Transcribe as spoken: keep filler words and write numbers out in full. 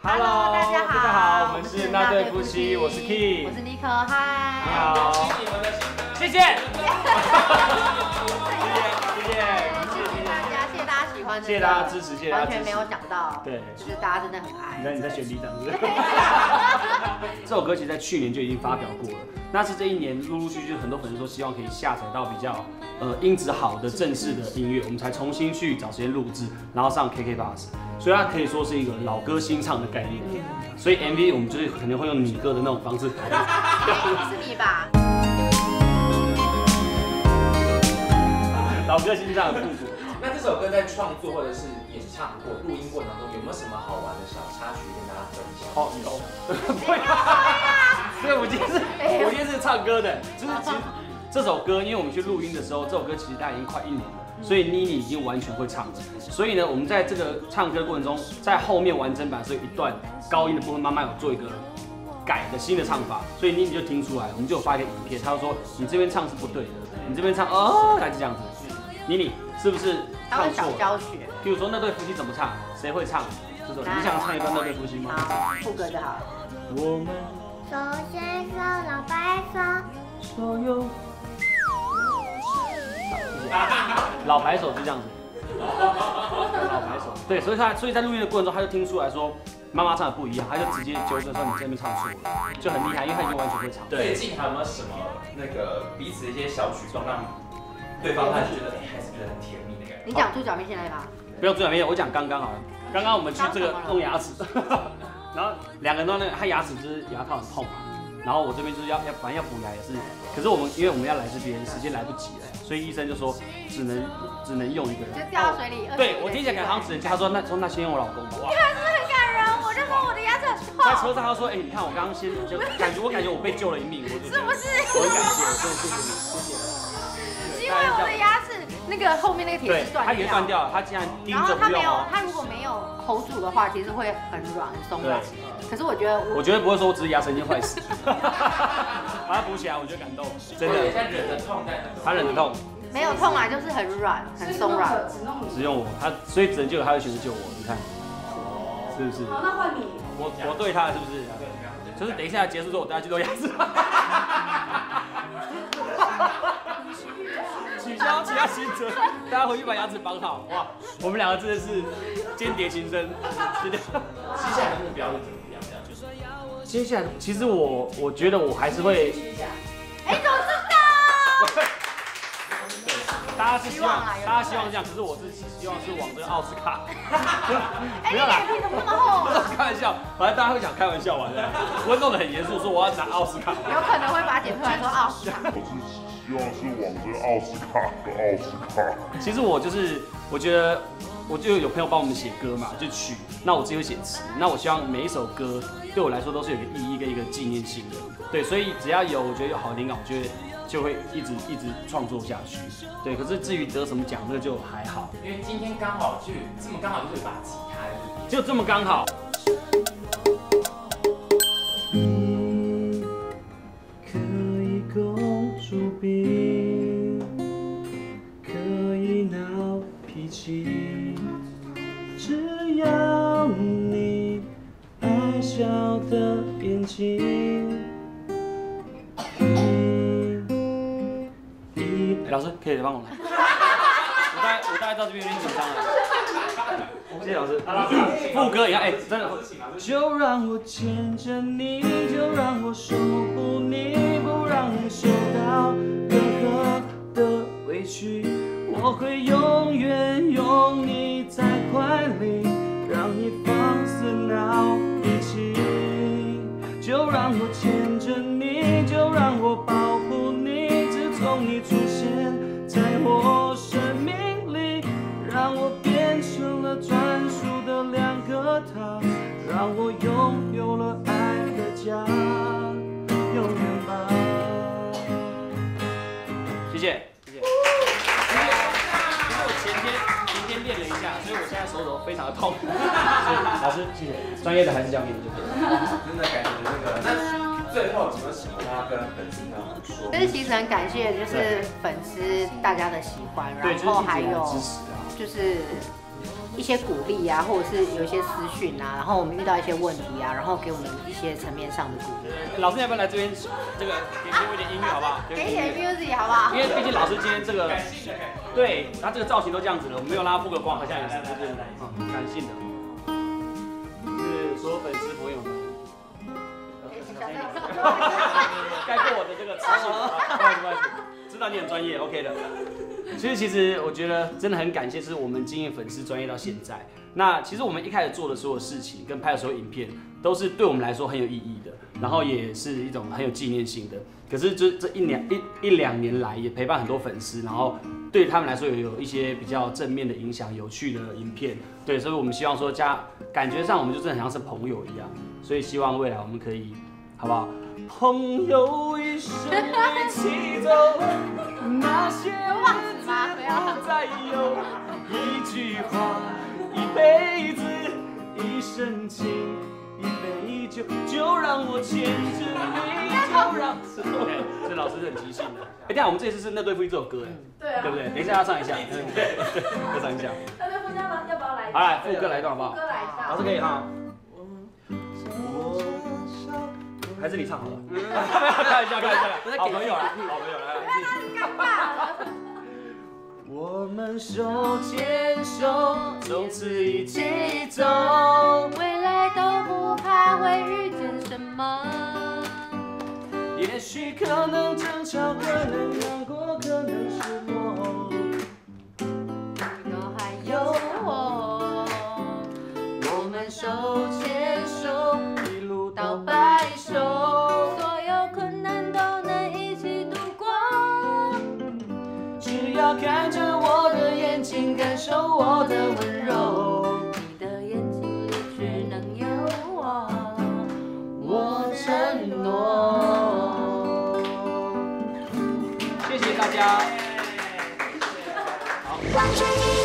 Hello， 大家好，大家好，我们是那对夫妻，我是 Key， 我是尼克，嗨， 你好，谢谢，谢谢，谢谢，谢谢大家，谢谢大家喜欢， 谢谢大家支持，谢谢大家支持， 完全没有想到， 对， 就是大家真的很爱。 你在你在选里长是不是？这首歌其实在去年就已经发表过了，那是这一年陆陆续续很多粉丝说希望可以下载到比较呃音质好的正式的音乐，我们才重新去找时间录制，然后上 K K Bus， 所以它可以说是一个老歌新唱的概念。所以 M V 我们就是可能会用你歌的那种方式拍。 是你吧？ 老歌新唱的复古。 那这首歌在创作或者是演唱过、录音过程当中，有没有什么好玩的小插曲跟大家分享？ 哦，有。不会啊！所以我今天是，我今天是唱歌的，就是其实这首歌，因为我们去录音的时候，这首歌其实大概已经快一年了，所以妮妮已经完全会唱了。所以呢，我们在这个唱歌过程中，在后面完整版是有一段高音的部分，慢慢有做一个改的新的唱法，所以妮妮就听出来，我们就有发一个影片，她就说你这边唱是不对的，你这边唱哦，还是这样子。妮妮是不是唱错了？ 教学。 譬如说那对夫妻怎么唱，谁会唱？这首你想唱一段那对夫妻吗？ 好，副歌就好。 我们手牵手，老白手， 所有。老白手就这样子。老白手。对，所以他所以在录音的过程中，他就听出来说妈妈唱的不一样，他就直接纠正说你这边唱错了，就很厉害，因为他已经完全会唱。 最近还有没有什么那个彼此的一些小举动，让对方他觉得哎还是觉得很甜蜜的感觉？ 你讲猪脚面线来吧。 不用猪脚面线，我讲刚刚好了。刚刚我们去这个弄牙齿，然后两个人都那个，他牙齿就是牙套很痛嘛，然后我这边就是要要反正要补牙也是，可是我们因为我们要来这边时间来不及了，所以医生就说只能只能用一个人， 就掉到水里。 对我听起来好像只能叫他说那说那先用我老公吧。 你还是很感人，我就说我的牙齿很痛。 在车上他说哎、欸、你看我刚刚先就感觉我感觉我被救了一命，我就是不是？ 我很感谢，真的谢谢你，谢谢。 因为我的牙齿那个后面那个铁丝断掉， 它也断掉了，它竟然钉然着不用后它没有， 哦。 它如果没有 hold 住的话，其实会很软很松软。可是我觉得我， 我觉得不会说我只是牙神经坏死，把它补起来，我觉得感动，真的。 他忍着痛， 他忍着痛， 没有痛啊，就是很软很松软。 只用我，他所以只能救他，会选择救我，你看，是不是？ 好，那换你。 我我对他是不是？就是等一下结束之后，我带他去做牙齿。取消其他行程，大家回去把牙齿绑好。哇，我们两个真的是间谍情深。 接下来的目标是怎么样？这样就是。 接下来，其实我我觉得我还是会。 哎，怎么知道？ 大家是希望，大家希望这样，可是我是希望是往这个奥斯卡。 哎，你脸皮怎么那么厚？ 开玩笑，反正大家会想开玩笑玩的，不会弄得很严肃，说我要拿奥斯卡。 有可能会把它剪出来说奥斯卡。 希望是往这个奥斯卡的奥斯卡。 其实我就是，我觉得，我就有朋友帮我们写歌嘛，就曲，那我自己会写词，那我希望每一首歌对我来说都是有一个意义跟一个纪念性的，对，所以只要有我觉得有好的灵感，我觉得就会一直一直创作下去，对。可是至于得什么奖，那个就还好， 因为今天刚好就这么刚好就是把吉他就这么刚好。出兵可以闹脾气，只要你爱笑的眼睛。欸、老师可以帮我吗？我大概我大概到这边有点紧张了。谢谢老师。副歌也要哎，真的。就让我牵着你，就让我守护你，不让你受到任何的委屈。我会永远拥你在怀里，让你放肆闹脾气。就让我牵着你，就让我保护你。自从你出现在我生命里，让我变成了专属的两个他，让我拥有了爱的家，永远吧。谢谢，谢谢。其实我前天前天练了一下，所以我现在手肘非常的痛。老师，谢谢。专业的还是交给你就可以了。 真的感觉那个，那最后有没有什么要跟粉丝们说？ 就是其实很感谢，就是粉丝大家的喜欢，然后还有就是一些鼓励啊，或者是有一些私讯啊，然后我们遇到一些问题啊，然后给我们一些层面上的鼓励。 老师要不要来这边？这个给给我一点音乐好不好？ 给一点 music 好不好？ 因为毕竟老师今天这个，对他这个造型都这样子了，我们没有让他曝个光，好像也是不是嗯感性的。是所有粉丝朋友们，该过我的这个词性，不好意思不好意思，知道你很专业 ，OK 的。其实，其实我觉得真的很感谢，是我们经营粉丝专业到现在。那其实我们一开始做的所有事情，跟拍的所有影片，都是对我们来说很有意义的，然后也是一种很有纪念性的。可是这这一年一一两年来，也陪伴很多粉丝，然后对他们来说也有一些比较正面的影响、有趣的影片。对，所以我们希望说加感觉上我们就真的很像是朋友一样。所以希望未来我们可以，好不好？朋友一生一起走，那些日子不再有。一句话，一辈子，一生情，一杯酒，就让我牵着你，就让。对，这老师是很即兴的。哎，等下我们这次是那对夫妻这首歌，哎， 对啊， 对不对？等一下要唱一下，对，要唱一下。 那对夫妻要不要来？ 好，来副歌来一段好不好？ 副歌来一段。 老师可以哈。还是你唱好了。开玩笑，开玩笑，好朋友啊，好朋友来。我们手牵手，从此一起走， 未来都不怕会遇见什么。 也许可能争吵，可能难过，可能失落， 都还有我。我们手牵手，一路到白首，所有困难都能一起度过。 只要看着我的眼睛，感受我的温柔。 你的眼睛里只能有我， 我承诺。谢谢大家。好。